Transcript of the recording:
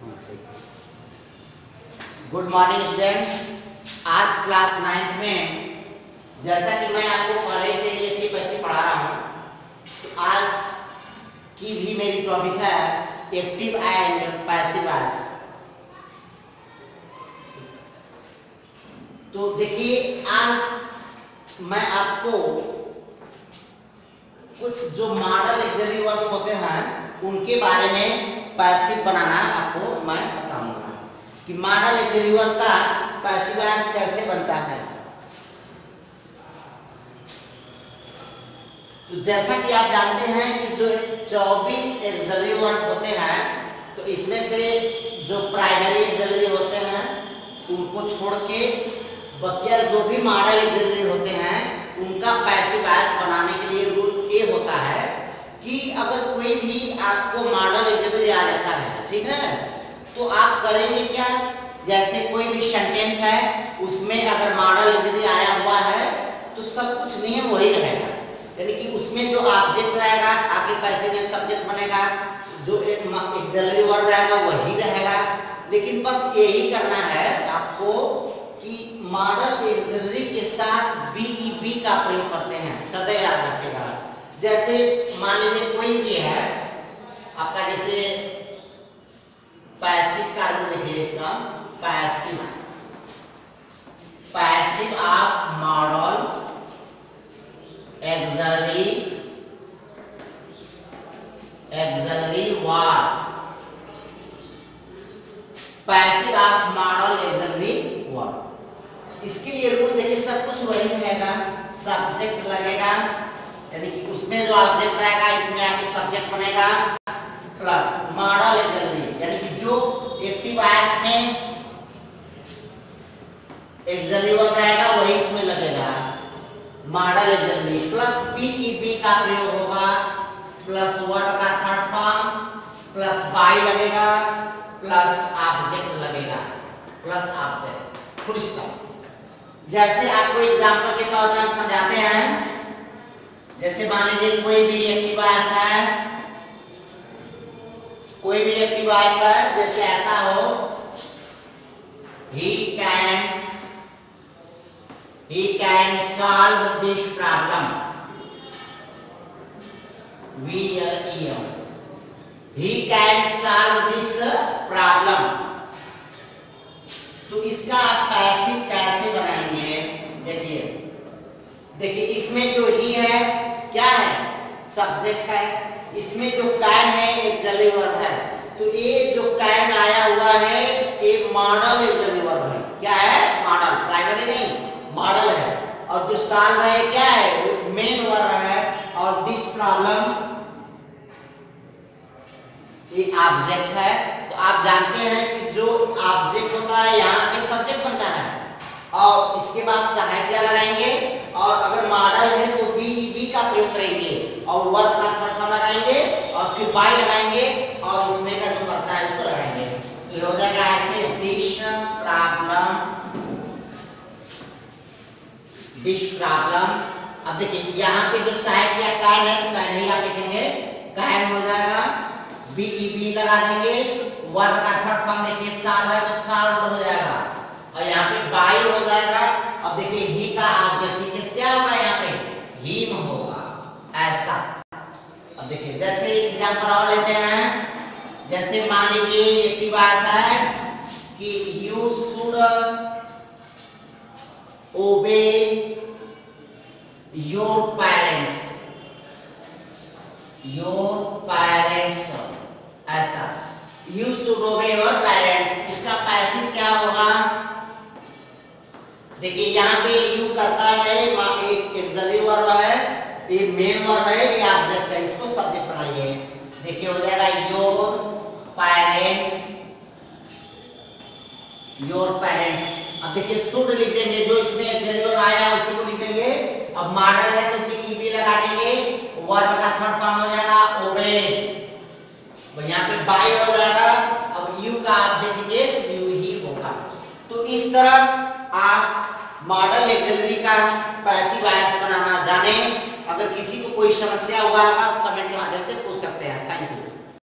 Good morning students. आज class 9th में जैसा कि मैं आपको पहले से एक्टिव पैसिव पढ़ा रहा हूँ, तो आज की भी मेरी टॉपिक है एक्टिव एंड पैसिव वॉइस। तो देखिए, आज मैं आपको कुछ जो मॉडल ऑक्सिलरी वर्ब्स होते हैं उनके बारे में पैसिव बनाना आपको मैं बताऊंगा कि मॉडल ऑक्सिलरी वर्ब का पैसिव वॉइस कैसे बनता है। तो जैसा कि आप जानते हैं कि जो 24 ऑक्सिलरी वर्ब होते हैं, तो इसमें से जो प्राइमरी ऑक्सिलरी होते हैं उनको छोड़ के बकिया जो भी मॉडल ऑक्सिलरी होते हैं उनका पैसिव वॉइस बनाने के लिए रूल ये होता है कि अगर कोई भी आपको मॉडल ऑक्सिलरी आ जाता है, ठीक है, तो आप करेंगे क्या, जैसे कोई भी सेंटेंस है उसमें अगर मॉडल ऑक्सिलरी आया हुआ है तो सब कुछ नियम वही रहेगा, यानी कि उसमें जो ऑब्जेक्ट रहेगा आपके पैसिव में सब्जेक्ट बनेगा, जो एक ऑक्सिलरी वर्ब रहेगा वही रहेगा। लेकिन बस यही करना है आपको कि मॉडल ऑक्सिलरी के साथ बीईबी का प्रयोग करते हैं, सदैव याद रखिएगा। जैसे मान लीजिए कोई भी है आपका, जैसे पैसिव का रूल देखिए, इसका passive of modal auxiliary verb, passive of modal auxiliary verb. इसके लिए रूल देखिए, सब कुछ वही रहेगा, सब्जेक्ट लगेगा, यानी कि उसमें जो ऑब्जेक्ट रहेगा इसमें आके सब्जेक्ट बनेगा, प्लस मॉडल ऑक्सिलरी, यानी कि जो एक्टिव वॉइस में ऑक्सिलरी वर्ब रहेगा वही इसमें लगेगा, मॉडल ऑक्सिलरी, प्लस बीईबी का प्रयोग होगा, प्लस वर्ब का थर्ड फॉर्म, प्लस बाय लगेगा, प्लस ऑब्जेक्ट लगेगा, प्लस ऑब्जेक्ट, फुल स्टॉप। जैसे आपको एग्जांपल के तौर पर हम समझाते हैं, जैसे मान लीजिए कोई भी एक्टिव वॉइस है, जैसे ऐसा हो, he can solve this problem, he can solve this problem। तो इसका आप पैसिव कैसे बनाएंगे, देखिए इसमें जो ही है क्या है, सब्जेक्ट है, इसमें जो कैन है ऑक्सिलरी वर्ब है, तो ये जो कैन आया हुआ है ये मॉडल ऑक्सिलरी वर्ब है। क्या है? मॉडल, प्राइमरी नहीं, मॉडल है। और जो सॉल्व है क्या है, मेन वर्ब है, और दिस प्रॉब्लम ये ऑब्जेक्ट है। तो आप जानते हैं कि जो ऑब्जेक्ट होता है यहाँ के सब्जेक्ट बनता है, और इसके बाद सहायक क्या लगाएंगे, और अगर मॉडल है तो बीईबी का प्रयोग करेंगे, और वर्ब का थर्ड फॉर्म लगाएंगे, और फिर बाय लगाएंगे, और इसमें का जो पड़ता है उसको लगाएंगे। तो हो जाएगा ऐसे, दिस प्रॉब्लम। अब देखिए यहाँ पे जो सहायक या कैन है तो कैन ही आप लिखेंगे, कैन हो जाएगा, बीईबी लगा देंगे, वर्ब का थर्ड फॉर्म देखिए सॉल्व है तो सॉल्व हो जाएगा, और यहाँ पे बाय हो जाएगा। अब देखिए ही का ऑब्जेक्ट क्या होगा, यहाँ पे हिम होगा, ऐसा। अब देखिए जैसे एग्जांपल और लेते हैं, जैसे मान लीजिए एक्टिव वॉइस है कि you should obey your parents, ऐसा, you should obey your parents. इसका पैसिव क्या होगा, देखिए यहाँ पे यू करता है, एक ऑक्सिलरी वर्ब है, ये मेन वर्ब है, ये ऑब्जेक्ट है, इसको सब्जेक्ट बनाइए। देखिए हो जाएगा योर पेरेंट्स। अब देखिए शुड लिख देंगे, जो इसमें ऑक्सिलरी वर्ब आया उसी को लिख देंगे। अब मॉडल है तो बीईबी लगा देंगे, वर्ब का थर्ड फॉर्म हो जाएगा ओबे, तो यहाँ पे बाय हो जाएगा। अब यू का ऑब्जेक्ट यू ही होगा। तो इस तरह आप मॉडल ऑक्सिलरी का पैसिव वॉइस बनाना जाने। अगर किसी को कोई समस्या हुआ होगा तो कमेंट के माध्यम से पूछ सकते हैं। Thank you.